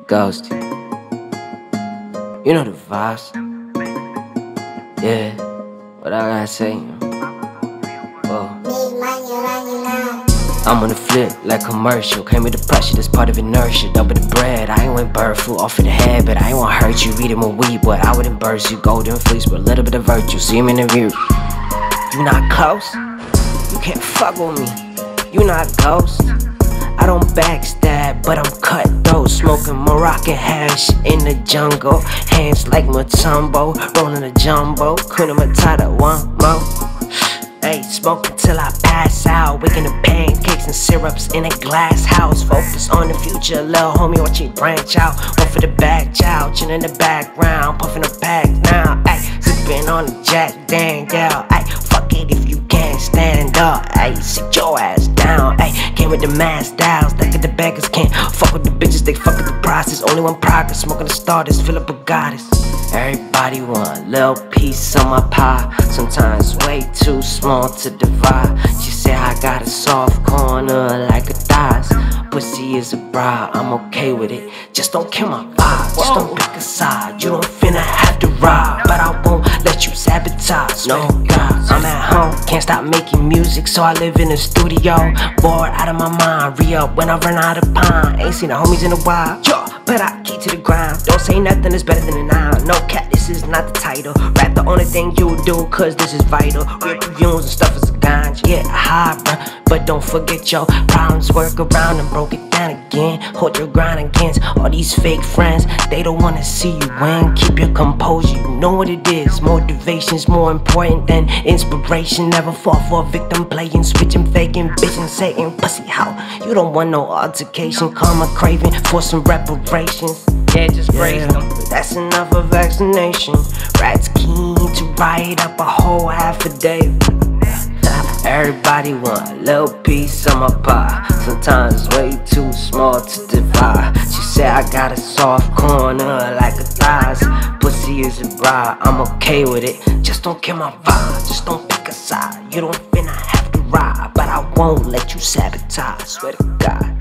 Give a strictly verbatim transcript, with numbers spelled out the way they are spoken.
Ghost. You know the vibes. Yeah, what I gotta say, you know? Whoa. I'm on the flip like commercial. Came with the pressure, that's part of inertia. Double the bread, I ain't want bird food off of the head, but I ain't wanna hurt you. Reading my weed, but I wouldn't burst you. Golden fleece, but a little bit of virtue. See him in the view. You not close? You can't fuck with me. You not ghost. I don't backstab, but I'm cutthroat. Smoking Moroccan hash in the jungle. Hands like Matumbo, rolling a jumbo. Kuna Matata, one more. Hey, smoking till I pass out. Waking up pancakes and syrups in a glass house. Focus on the future, little homie, watch me branch out. One for the back, child, chin in the background. Puffing a pack now, ayy. Sipping on the Jack Daniel, ayy. Fuck it if you can't stand up, ayy. Sit your ass down, ayy. Came with the mass styles, that the beggars can't fuck with the bitches, they fuck with the process. Only one progress, smoking the starters, fill up a goddess. Everybody want a little piece of my pie. Sometimes way too small to divide. She said I got a soft corner like a thighs. Pussy is a bra, I'm okay with it. Just don't kill my vibe, just don't pick a side. You don't finna have to ride, but I won't let you sabotage. No, God, I'm at home, can't stop making music, so I live in the studio. Bored out of my mind, re-up when I run out of pine. Ain't seen the homies in a while, yo, but I keep to the grind. Don't say nothing is better than a nine. No cat, this is not the title. Rap the only thing you do, cause this is vital. Real perfumes and stuff is a ganja, yeah, high, bruh. But don't forget your problems, work around and broke it down again. Hold your grind against all these fake friends. They don't wanna see you win. Keep your composure, you know what it is. Motivation's more important than inspiration. Never fall for a victim playing, switching, faking, bitching, saying pussy how. You don't want no altercation, karma craving for some reparations. Yeah, just praise yeah. them. That's enough of vaccination. Rats keen to write up a whole half a day. Everybody want a little piece of my pie. Sometimes way too small to divide. She said I got a soft corner like a thighs. Pussy is a bra, I'm okay with it. Just don't kill my vibe, just don't pick a side. You don't finna have to ride, but I won't let you sabotage. Swear to God.